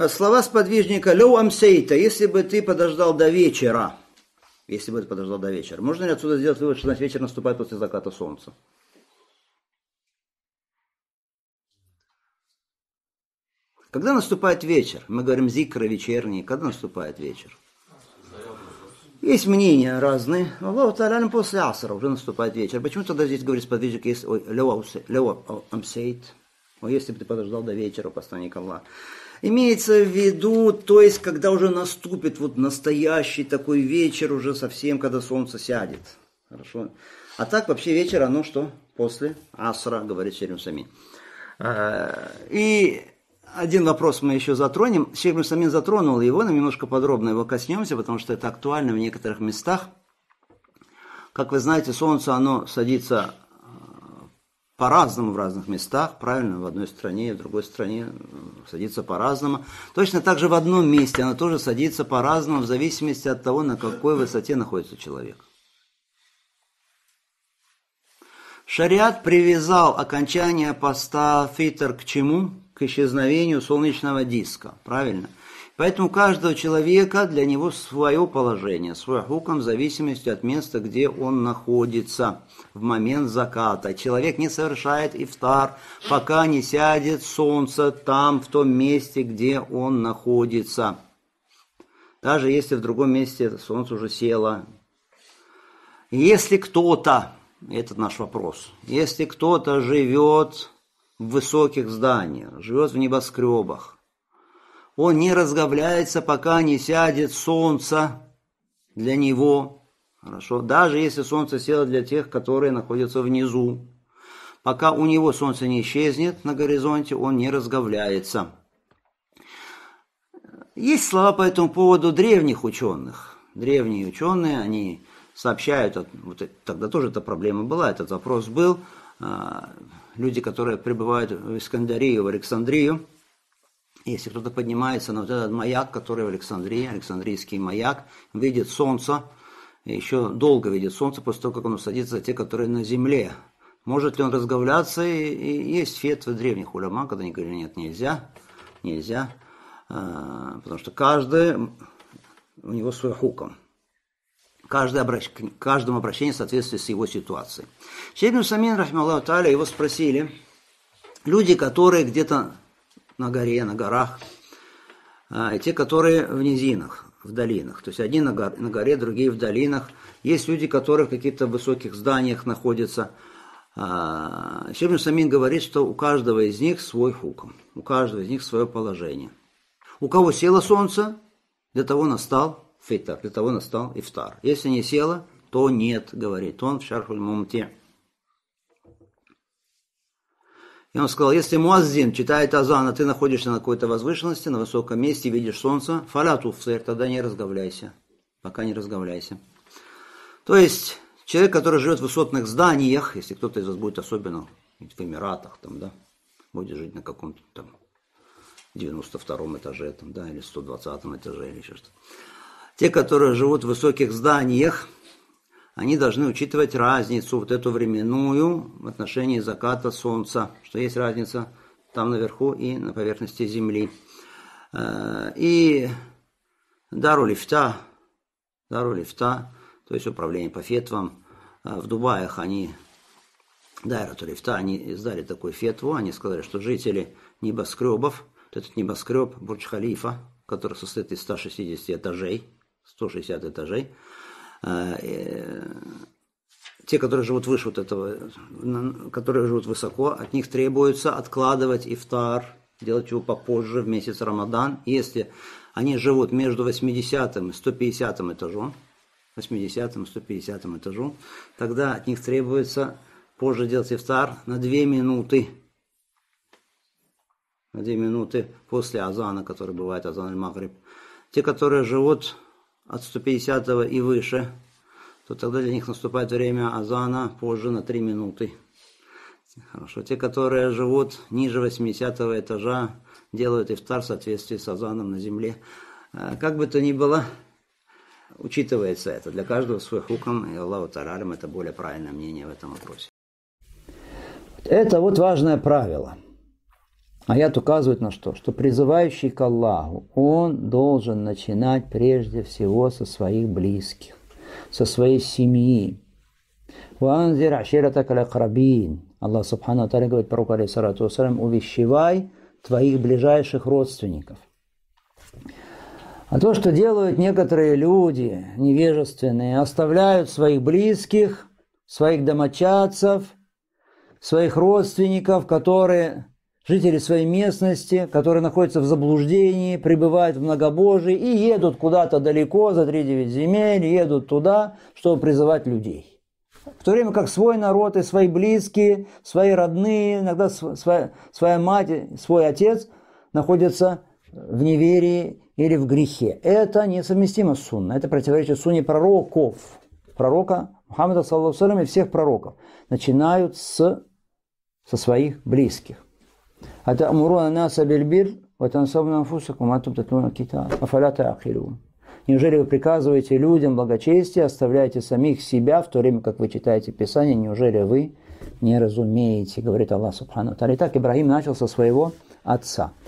Слова сподвижника «Лоу амсейта», если бы ты подождал до вечера. Если бы ты подождал до вечера. Можно ли отсюда сделать вывод, что значит вечер наступает после заката солнца? Когда наступает вечер? Мы говорим зикра вечерний. Когда наступает вечер? Есть мнения разные. Аллаху та'аля после асра уже наступает вечер. Почему тогда здесь говорит сподвижник, если «Лоу амсейт», если бы ты подождал до вечера, посланник Аллаха. Имеется в виду, то есть, когда уже наступит вот настоящий такой вечер, уже совсем, когда солнце сядет. Хорошо. А так вообще вечер, оно что? После асра, говорит Шейх Самин. И один вопрос мы еще затронем. Шейх Самин затронул его, но немножко подробно его коснемся, потому что это актуально в некоторых местах. Как вы знаете, солнце, оно садится по-разному в разных местах, правильно, в одной стране, в другой стране садится по-разному. Точно так же в одном месте оно тоже садится по-разному, в зависимости от того, на какой высоте находится человек. Шариат привязал окончание поста фитр к чему? К исчезновению солнечного диска, правильно? Поэтому у каждого человека для него свое положение, свой хукм в зависимости от места, где он находится в момент заката. Человек не совершает ифтар, пока не сядет солнце там, в том месте, где он находится. Даже если в другом месте солнце уже село. Если кто-то, этот наш вопрос, если кто-то живет в высоких зданиях, живет в небоскребах, он не разговляется, пока не сядет солнце для него. Хорошо. Даже если солнце село для тех, которые находятся внизу. Пока у него солнце не исчезнет на горизонте, он не разговляется. Есть слова по этому поводу древних ученых. Древние ученые, они сообщают, вот тогда тоже эта проблема была, этот вопрос был. Люди, которые прибывают в Искандарию, в Александрию, если кто-то поднимается на вот этот маяк, который в Александрии, Александрийский маяк, видит солнце, еще долго видит солнце после того, как оно садится, те, которые на земле. Может ли он разговляться? И есть фетвы древних уляма, когда они говорили, нет, нельзя, потому что каждый, у него свой хукм. Каждому обращению в соответствии с его ситуацией. Шейх Самин, рахмаллаху тааля, его спросили, люди, которые где-то на горе, на горах, и те, которые в низинах, в долинах. То есть одни на горе, другие в долинах. Есть люди, которые в каких-то высоких зданиях находятся. Шейх Самин говорит, что у каждого из них свой хукм, у каждого из них свое положение. У кого село солнце, для того настал фитр, для того настал ифтар. Если не село, то нет, говорит он в Шархуль Мумти. И он сказал, если муаззин читает азан, а ты находишься на какой-то возвышенности, на высоком месте, видишь солнце, фаляту фсир, тогда не разговляйся, пока не разговляйся. То есть, человек, который живет в высотных зданиях, если кто-то из вас будет особенно в Эмиратах, там, да, будет жить на каком-то там 92-м этаже, там, да, или 120-м этаже, или еще что-то. Те, которые живут в высоких зданиях, они должны учитывать разницу, вот эту временную, в отношении заката солнца, что есть разница там наверху и на поверхности земли. И дару лифта, то есть управление по фетвам, в Дубаях они, дару лифта, они издали такую фетву, они сказали, что жители небоскребов, вот этот небоскреб Бурдж-Халифа, который состоит из 160 этажей, 160 этажей, те, которые живут выше вот этого, которые живут высоко, от них требуется откладывать ифтар, делать его попозже, в месяц Рамадан. Если они живут между 80-м и 150-м этажом, 80-м и 150-м этажом, тогда от них требуется позже делать ифтар на 2 минуты. На 2 минуты после азана, который бывает азан аль-Магриб. Те, которые живут от 150-го и выше, то тогда для них наступает время азана позже на 3 минуты. Хорошо. Те, которые живут ниже 80-го этажа, делают ифтар в соответствии с азаном на земле. Как бы то ни было, учитывается это. Для каждого свой хукм, и Аллаху та'аля, это более правильное мнение в этом вопросе. Это вот важное правило. Аят указывает на что? Что призывающий к Аллаху, он должен начинать прежде всего со своих близких, со своей семьи. «Ванзир аширатак аль-акрабин». Аллах Субхану Тааля говорит пророку алейхиссалату вассалям: увещевай твоих ближайших родственников. А то, что делают некоторые люди невежественные, оставляют своих близких, своих домочадцев, своих родственников, которые жители своей местности, которые находятся в заблуждении, пребывают в многобожии и едут куда-то далеко, за 3-9 земель, едут туда, чтобы призывать людей. В то время как свой народ и свои близкие, свои родные, иногда своя мать, свой отец находятся в неверии или в грехе. Это несовместимо с сунной. Это противоречит сунне пророков. Пророка Мухаммада, саллаллаху алейхи, и всех пророков. Начинают со своих близких. «Ата'муруна наса биль-бирр ва тансавна анфусакум ва антум татлуна аль-китаб афаля та'акилун». Неужели вы приказываете людям благочестие, оставляете самих себя, в то время как вы читаете Писание? Неужели вы не разумеете, говорит Аллах Субхану ва Тааля. Итак, Ибрагим начал со своего отца.